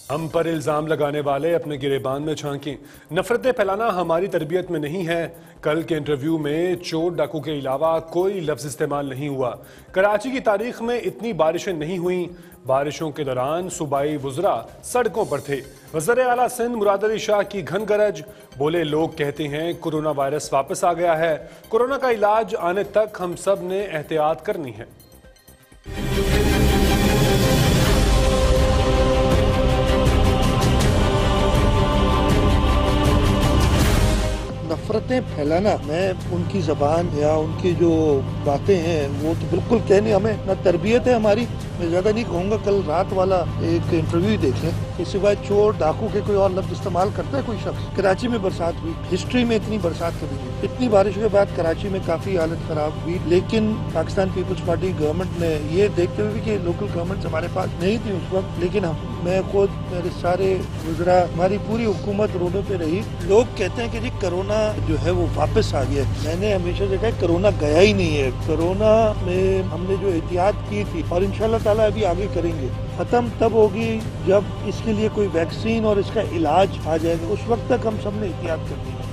हम पर इल्ज़ाम लगाने वाले अपने गिरेबान में झांकें। नफरतें फैलाना हमारी तरबियत में नहीं है। कल के इंटरव्यू में चोर डाकू के अलावा कोई लफ्ज़ इस्तेमाल नहीं हुआ। कराची की तारीख में इतनी बारिशें नहीं हुई। बारिशों के दौरान सूबाई वुज़रा सड़कों पर थे। वज़ीर आला सिंध मुराद अली शाह की घन गरज। बोले, लोग कहते हैं कोरोना वायरस वापस आ गया है। कोरोना का इलाज आने तक हम सब ने एहतियात करनी है। नफरतें फैलाना, मैं उनकी जबान या उनकी जो बातें हैं वो तो बिल्कुल कहने, हमें न तरबियत है हमारी। मैं ज्यादा नहीं कहूँगा, कल रात वाला एक इंटरव्यू देख लें, इसके बाद चोर डाकू के कोई और लफ्ज इस्तेमाल करता है कोई शख्स। कराची में बरसात हुई, हिस्ट्री में इतनी बरसात कभी नहीं। इतनी बारिश के बाद कराची में काफी हालत खराब हुई, लेकिन पाकिस्तान पीपल्स पार्टी गवर्नमेंट ने ये देखते हुए कि लोकल गवर्नमेंट हमारे पास नहीं थी उस वक्त, लेकिन मैं खुद, मेरे सारे वज़रा, हमारी पूरी हुकूमत रोडों पे रही। लोग कहते हैं कि जी कोरोना जो है वो वापस आ गया। मैंने हमेशा से कहा कोरोना गया ही नहीं है। कोरोना में हमने जो एहतियात की थी और इंशाल्लाह ताला अभी आगे करेंगे, खत्म तब होगी जब इसके लिए कोई वैक्सीन और इसका इलाज आ जाएगा। उस वक्त तक हम सब ने एहतियात करनी है।